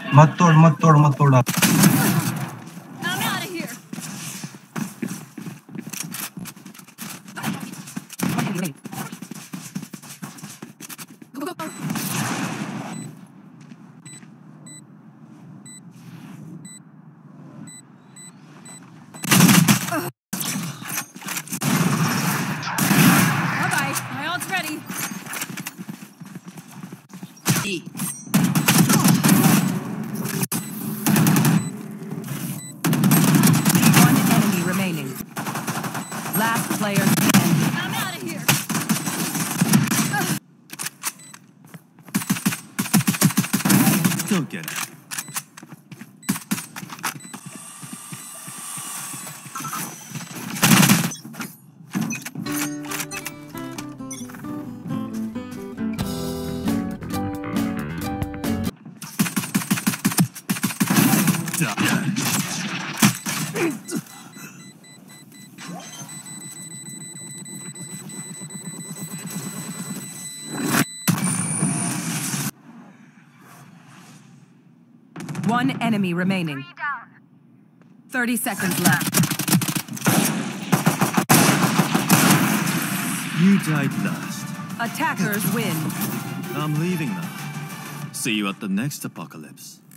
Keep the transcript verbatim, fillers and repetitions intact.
मत तोड़ मत तोड़ मत तोड़ा I'm out of here. Bye-bye. My ult's ready. E. One enemy remaining. Last player standing. I'm out of here. Still get it. One enemy remaining. thirty seconds left. You died last. Attackers win. I'm leaving now. See you at the next apocalypse.